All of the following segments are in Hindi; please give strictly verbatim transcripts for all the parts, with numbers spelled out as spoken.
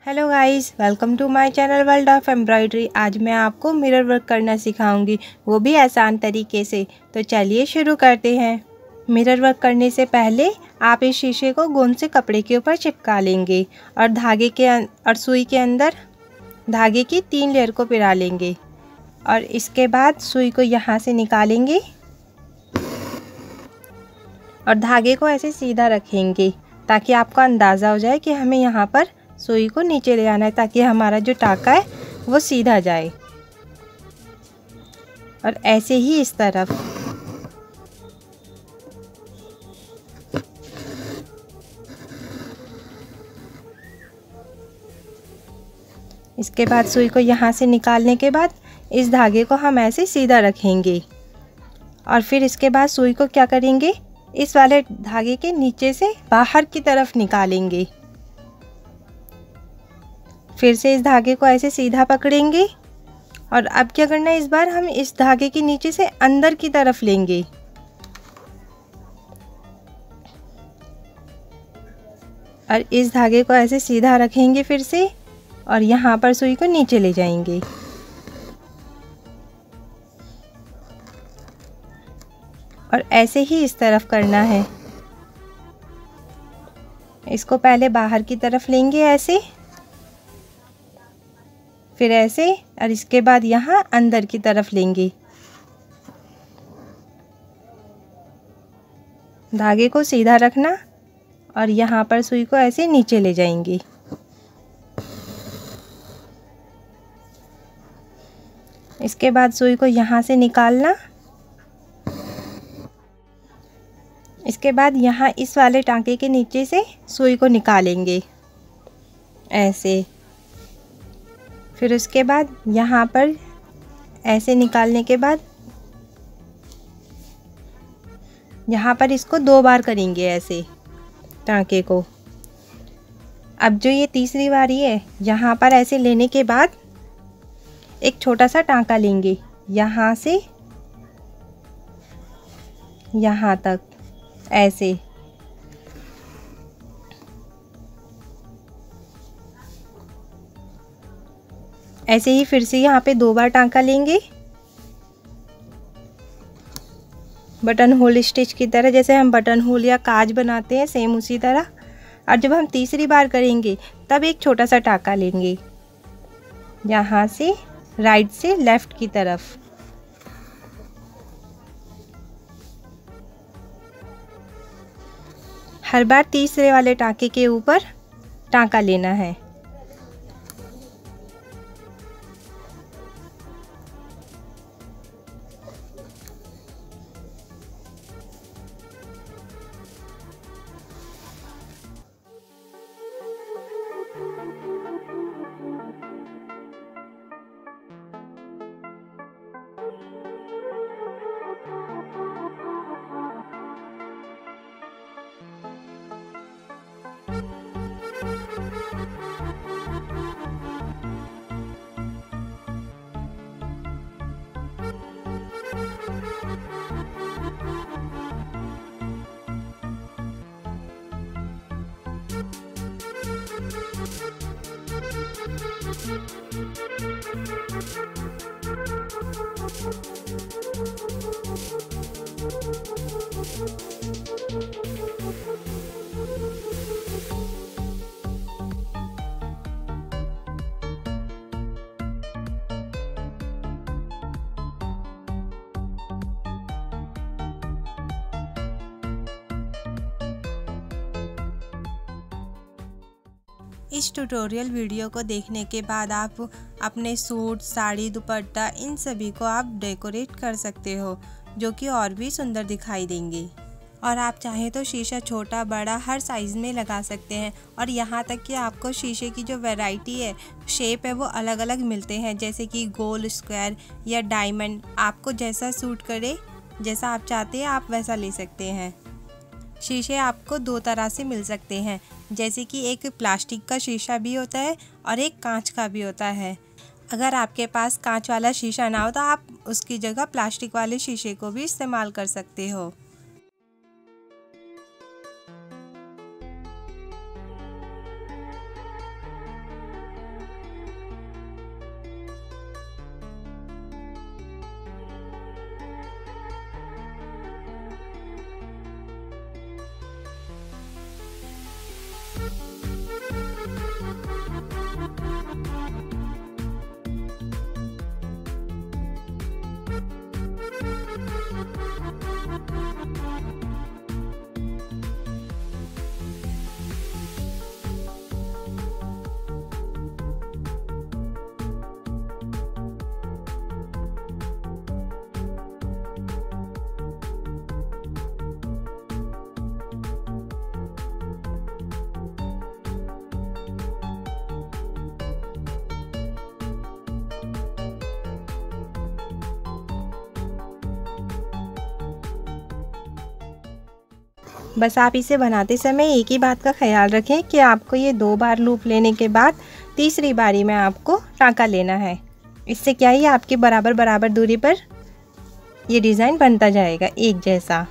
Hello guys, welcome to my channel world of embroidery. आज मैं आपको मिरर वर्क करना सिखाऊंगी, वो भी आसान तरीके से। तो चलिए शुरू करते हैं। मिरर वर्क करने से पहले आप इस शीशे को गोंद से कपड़े के ऊपर चिपका लेंगे और धागे के और सुई के अंदर धागे की तीन लेयर को पिरा लेंगे और इसके बाद सुई को यहाँ से निकालेंगे और धागे को ऐसे सीधा रखेंगे ताकि आपको अंदाज़ा हो जाए कि हमें यहाँ पर सुई को नीचे ले आना है, ताकि हमारा जो टाका है वो सीधा जाए। और ऐसे ही इस तरफ। इसके बाद सुई को यहाँ से निकालने के बाद इस धागे को हम ऐसे सीधा रखेंगे और फिर इसके बाद सुई को क्या करेंगे, इस वाले धागे के नीचे से बाहर की तरफ निकालेंगे। फिर से इस धागे को ऐसे सीधा पकड़ेंगे और अब क्या करना है, इस बार हम इस धागे के नीचे से अंदर की तरफ लेंगे और इस धागे को ऐसे सीधा रखेंगे फिर से और यहाँ पर सुई को नीचे ले जाएंगे। और ऐसे ही इस तरफ करना है। इसको पहले बाहर की तरफ लेंगे ऐसे, फिर ऐसे और इसके बाद यहाँ अंदर की तरफ लेंगे। धागे को सीधा रखना और यहाँ पर सुई को ऐसे नीचे ले जाएंगे। इसके बाद सुई को यहाँ से निकालना। इसके बाद यहाँ इस वाले टांके के नीचे से सुई को निकालेंगे ऐसे। फिर उसके बाद यहाँ पर ऐसे निकालने के बाद यहाँ पर इसको दो बार करेंगे ऐसे टांके को। अब जो ये तीसरी बारी है, यहाँ पर ऐसे लेने के बाद एक छोटा सा टांका लेंगे यहाँ से यहाँ तक ऐसे। ऐसे ही फिर से यहाँ पे दो बार टांका लेंगे, बटन होल स्टिच की तरह, जैसे हम बटन होल या काज बनाते हैं सेम उसी तरह। और जब हम तीसरी बार करेंगे तब एक छोटा सा टांका लेंगे यहाँ से राइट से लेफ्ट की तरफ। हर बार तीसरे वाले टांके के ऊपर टांका लेना है। इस ट्यूटोरियल वीडियो को देखने के बाद आप अपने सूट, साड़ी, दुपट्टा इन सभी को आप डेकोरेट कर सकते हो, जो कि और भी सुंदर दिखाई देंगे। और आप चाहें तो शीशा छोटा बड़ा हर साइज़ में लगा सकते हैं। और यहाँ तक कि आपको शीशे की जो वैरायटी है, शेप है, वो अलग अलग मिलते हैं, जैसे कि गोल, स्क्वायर या डायमंड। आपको जैसा सूट करे, जैसा आप चाहते हैं आप वैसा ले सकते हैं। शीशे आपको दो तरह से मिल सकते हैं, जैसे कि एक प्लास्टिक का शीशा भी होता है और एक कांच का भी होता है। अगर आपके पास कांच वाला शीशा ना हो तो आप उसकी जगह प्लास्टिक वाले शीशे को भी इस्तेमाल कर सकते हो। बस आप इसे बनाते समय एक ही बात का ख्याल रखें कि आपको ये दो बार लूप लेने के बाद तीसरी बारी में आपको टाँका लेना है। इससे क्या ही आपके बराबर बराबर दूरी पर ये डिज़ाइन बनता जाएगा एक जैसा।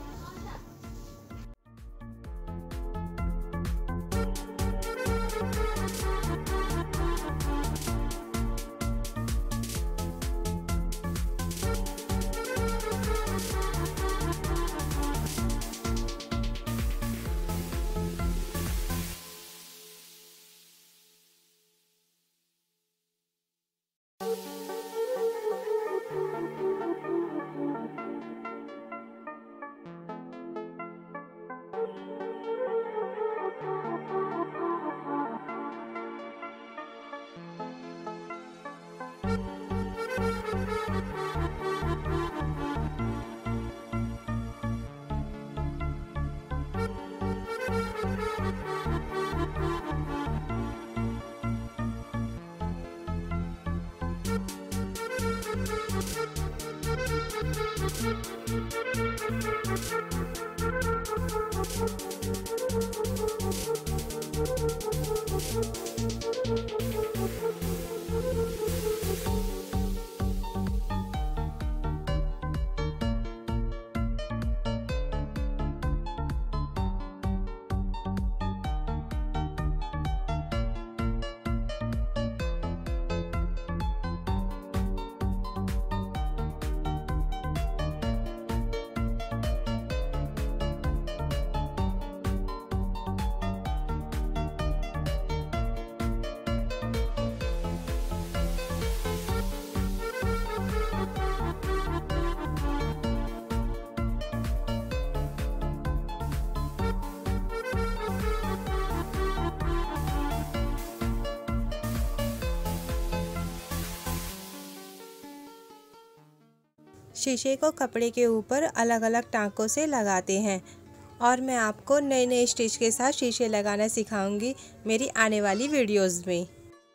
शीशे को कपड़े के ऊपर अलग अलग टाँकों से लगाते हैं और मैं आपको नए नए स्टिच के साथ शीशे लगाना सिखाऊंगी मेरी आने वाली वीडियोस में।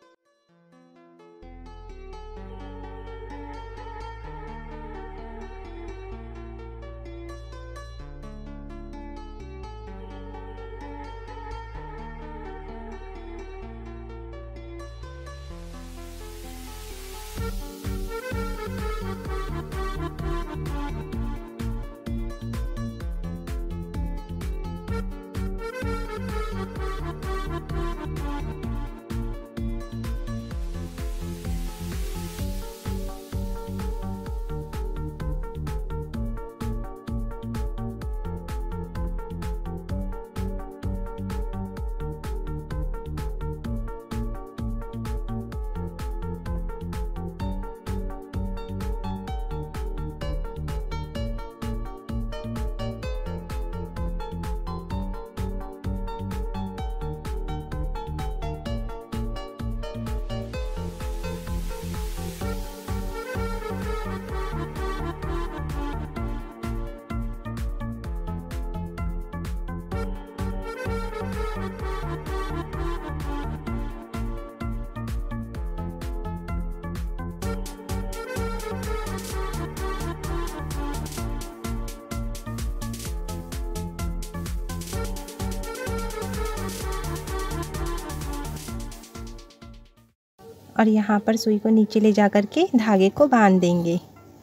और यहाँ पर सुई को नीचे ले जा कर के धागे को बांध देंगे।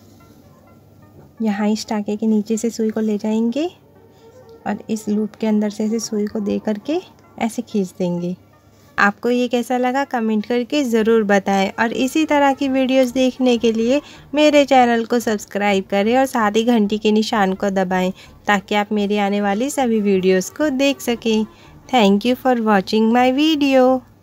यहाँ इस टाँके के नीचे से सुई को ले जाएंगे और इस लूप के अंदर से ऐसे सुई को दे करके ऐसे खींच देंगे। आपको ये कैसा लगा कमेंट करके ज़रूर बताएं और इसी तरह की वीडियोस देखने के लिए मेरे चैनल को सब्सक्राइब करें और साथ ही घंटी के निशान को दबाएं ताकि आप मेरी आने वाली सभी वीडियोस को देख सकें। Thank you for watching my video.